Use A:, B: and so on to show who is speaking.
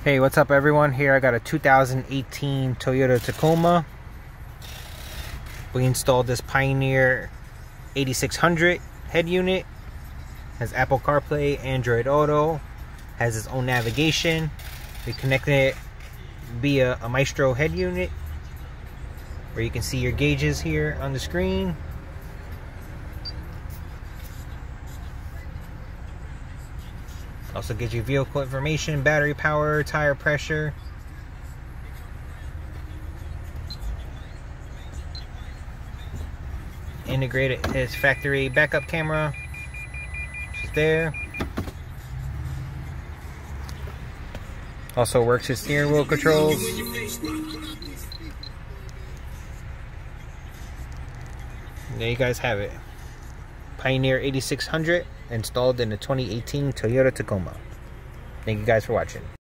A: Hey, what's up everyone? Here I got a 2018 Toyota Tacoma. We installed this Pioneer 8600 head unit. Has Apple CarPlay, Android Auto, has its own navigation. We connected it via a Maestro head unit, where you can see your gauges here on the screen. Also gives you vehicle information, battery power, tire pressure. Integrated his factory backup camera, which is there. Also works his steering wheel controls. And there you guys have it. Pioneer 8600 installed in the 2018 Toyota Tacoma. Thank you guys for watching.